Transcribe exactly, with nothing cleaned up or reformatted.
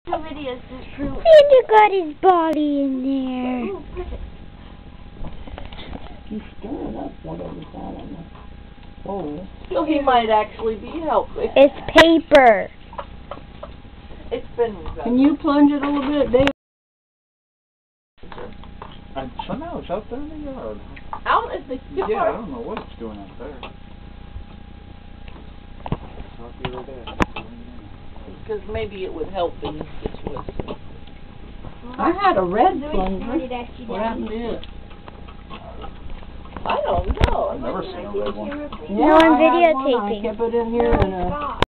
The videos to prove. Xander got his body in there. Ooh, perfect. He's stirring up whatever's down in the hole. So he might actually be healthy. It's paper. It's been. Can you plunge it a little bit, Dave? And somehow it's out there in the yard. Out in the yard? Yeah, I don't know what it's doing out there. Not the other day. Because maybe it would help in this situation. I had a red Zoe plunger. pointed at you What down. happened to it? I don't know. I've never seen a red one. No, I'm I had one. I videotaping. kept it in here and uh,